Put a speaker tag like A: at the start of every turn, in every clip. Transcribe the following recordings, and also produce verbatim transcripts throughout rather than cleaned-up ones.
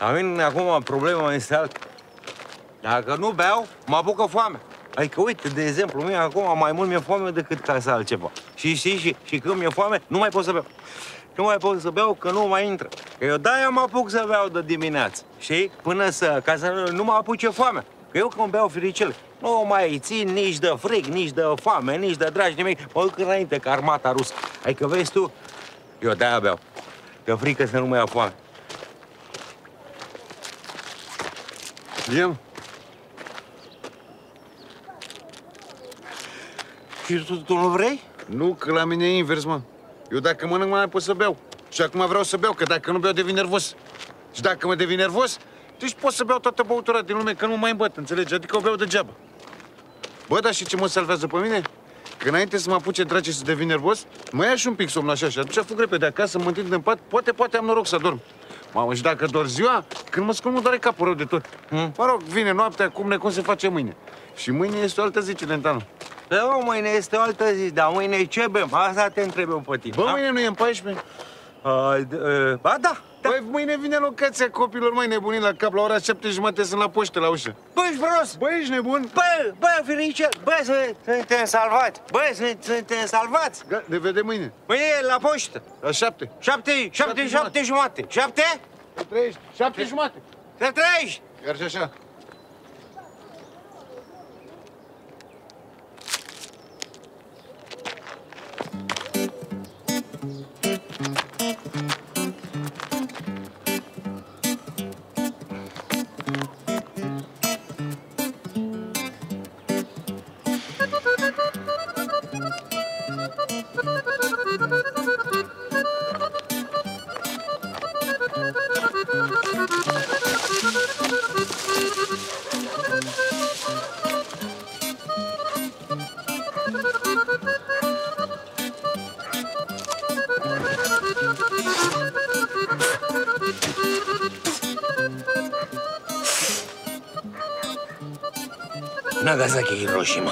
A: La mine acum problema este alta. Dacă nu beau, mă apucă foame. Adică, uite, de exemplu, mie acum mai mult mi-e foame decât ca să altceva. Și știi, și, și când mi-e foame, nu mai pot să beau. Nu mai pot să beau, că nu mai intră. Că eu de-aia mă apuc să beau de dimineață, știi? Până să, ca să nu mă apuce foamea. Că eu când beau firicele, nu mai țin nici de frig, nici de foame, nici de dragi, nimic. Mă duc înainte ca armata rusă. Adică, vezi tu, eu de-aia beau. Că frică să nu mai ia foame.
B: Iem.
A: Și tu, tu nu vrei?
B: Nu, că la mine e invers, mă. Eu dacă mănânc, mai pot să beau. Și acum vreau să beau, că dacă nu beau, devin nervos. Și dacă mă devin nervos, deci pot să beau toată băutura din lume, că nu mai îmbăt, înțelegi? Adică o beau degeaba. Bă, dar și ce mă salvează pe mine? Că înainte să mă apuce dragi să devin nervos, mă ia și un pic somn așa și atunci fug repede acasă, mă întind în pat, poate, poate am noroc să dorm. Mamă, și dacă dorm ziua, când mă scol, mă doare capul rău de tot. Hmm? Mă rog, vine noaptea, cum ne cum se face mâine. Și mâine este o altă zi, Celentano.
A: Da, mâine este o altă zi, dar mâine ce bem? Asta te întreb eu pe tine.
B: Bă, mâine nu e în paisprezece?
A: Uh, uh, ba da, da.
B: Băi, mâine vine locația copilor, mai nebunii la cap, la ora șapte jumate sunt la poștă, la ușă.
A: Bă, ești prost!
B: Bă, ești nebun?
A: Bă, bă, Firice, bă, suntem salvați! Bă, suntem salvați!
B: Ne vedem mâine.
A: Mâine la poștă.
B: La șapte.
A: Șapte, șapte, șapte jumate. Șapte?
B: Să trăiești. Șapte jumate.
A: Să trăiești!
B: Chiar și așa.
A: Nagasaki, Hiroshima.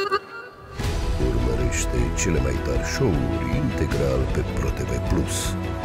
C: Urmărește cele mai tari show-uri integral pe ProTV Plus.